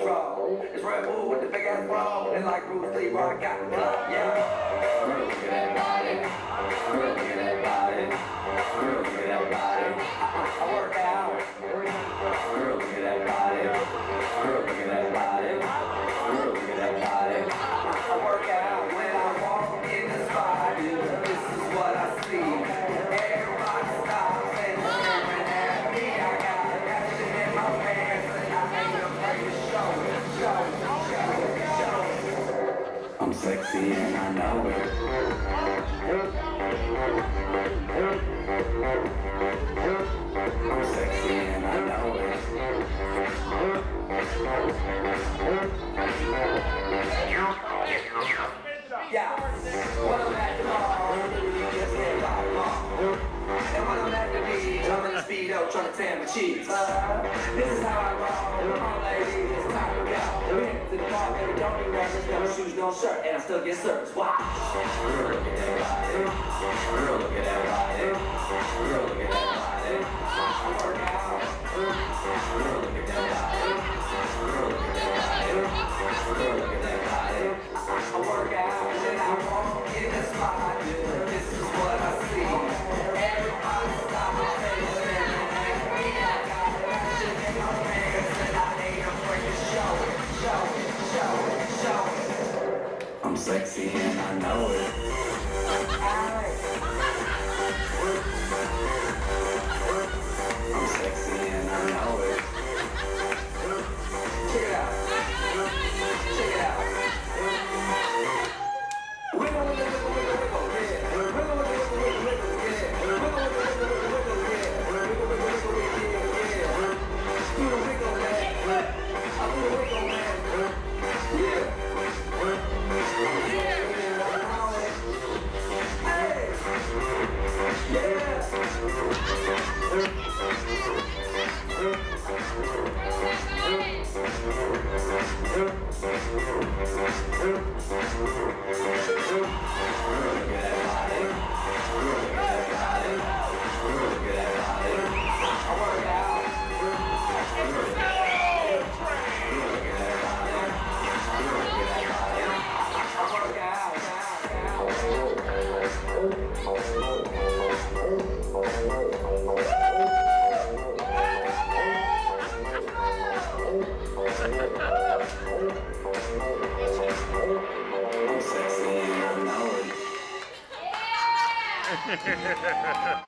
control. It's Red Bull with the big ass bra. And like Bruce Lee, bro, I got the club, yeah. Girl, look at that body. Girl, look at that body. Girl, look at that body. I work out. Girl, look at that body. Girl, look at that body. Girl, look at that body. I work out when I walk in the spot. This is what I see. Everybody stops and staring at me. I got action in my pants and I ain't afraid to show it. I'm sexy and I know it. I'm sexy and I know it. Yeah, when I'm at the mall, you just get like mom. And when I'm at the beach, I'm in the speedo trying to tan my cheeks. This is how I roll, come on ladies, it's time to go. We head to the bar, baby, don't need rappers, no shoes, no shirt, and I still get served. Wow. Girl, look at that body. Girl, look at that body. Girl, look at that body. I work out. Girl, look at that body. Girl, look at that body. Girl, look at that body. I work out and I walk in the spot. This is what I see. Everybody stop and staring at me. I got action in my pants and I ain't afraid to show it. Show it, show it, show it. I'm sexy and I know it. I'm sexy and I know it. Check it out. Check it out. Wiggle, wiggle, wiggle, wiggle, wiggle, yeah. Wiggle, wiggle, wiggle, wiggle, wiggle, yeah. Wiggle, wiggle, wiggle, wiggle, wiggle, yeah. Wiggle, wiggle, wiggle, wiggle, yeah. Do the wiggle, man. I do the wiggle, man. Yeah. I'm sexy and I know it.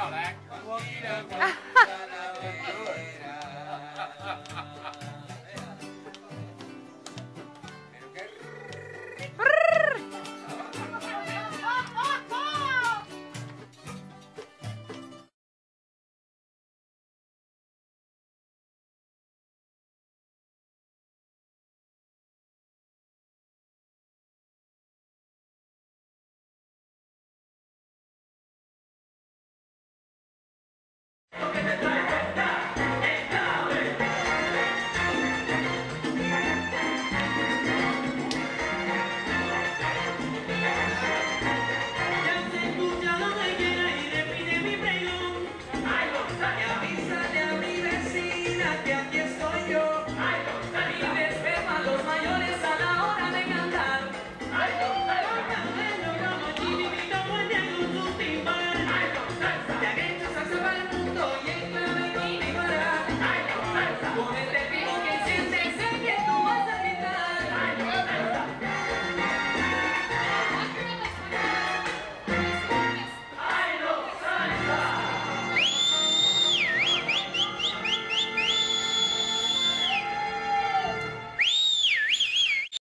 好，来，我记得。